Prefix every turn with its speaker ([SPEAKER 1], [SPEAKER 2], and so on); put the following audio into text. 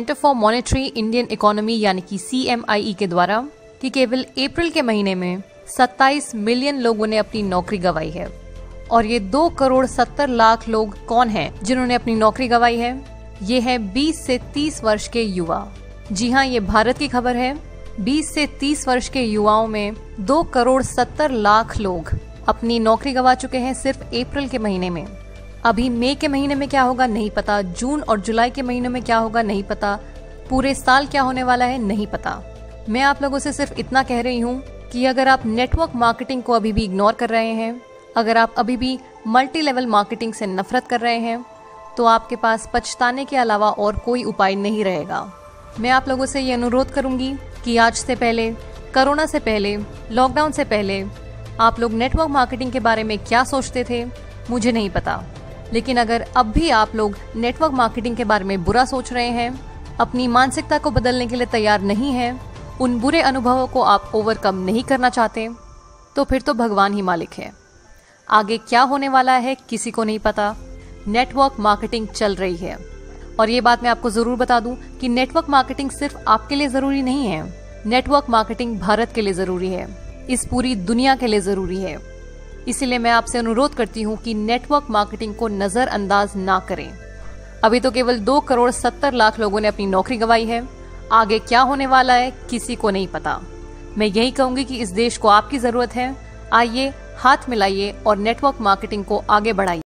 [SPEAKER 1] Centre for monitory Indian economy यानी कि CMIE के द्वारा कि केवल अप्रैल के महीने में 27 मिलियन लोगों ने अपनी नौकरी गंवाई है। और ये 2 करोड़ 70 लाख लोग कौन हैं जिन्होंने अपनी नौकरी गंवाई है? ये है 20 से 30 वर्ष के युवा। जी हाँ, ये भारत की खबर है। 20 से 30 वर्ष के युवाओं में 2 करोड़ 70 लाख लोग अपनी नौकरी गंवा चुके हैं सिर्फ अप्रैल के महीने में। अभी मई के महीने में क्या होगा नहीं पता, जून और जुलाई के महीने में क्या होगा नहीं पता, पूरे साल क्या होने वाला है नहीं पता। मैं आप लोगों से सिर्फ इतना कह रही हूँ कि अगर आप नेटवर्क मार्केटिंग को अभी भी इग्नोर कर रहे हैं, अगर आप अभी भी मल्टी लेवल मार्केटिंग से नफरत कर रहे हैं, तो आपके पास पछताने के अलावा और कोई उपाय नहीं रहेगा। मैं आप लोगों से ये अनुरोध करूंगी कि आज से पहले, कोरोना से पहले, लॉकडाउन से पहले आप लोग नेटवर्क मार्केटिंग के बारे में क्या सोचते थे मुझे नहीं पता, लेकिन अगर अब भी आप लोग नेटवर्क मार्केटिंग के बारे में बुरा सोच रहे हैं, अपनी मानसिकता को बदलने के लिए तैयार नहीं हैं, उन बुरे अनुभवों को आप ओवरकम नहीं करना चाहते, तो फिर तो भगवान ही मालिक है। आगे क्या होने वाला है किसी को नहीं पता। नेटवर्क मार्केटिंग चल रही है और ये बात मैं आपको जरूर बता दूं कि नेटवर्क मार्केटिंग सिर्फ आपके लिए जरूरी नहीं है। नेटवर्क मार्केटिंग भारत के लिए जरूरी है, इस पूरी दुनिया के लिए जरूरी है। इसीलिए मैं आपसे अनुरोध करती हूँ कि नेटवर्क मार्केटिंग को नजरअंदाज ना करें। अभी तो केवल 2 करोड़ 70 लाख लोगों ने अपनी नौकरी गंवाई है। आगे क्या होने वाला है किसी को नहीं पता। मैं यही कहूंगी कि इस देश को आपकी जरूरत है। आइए हाथ मिलाइए और नेटवर्क मार्केटिंग को आगे बढ़ाइए।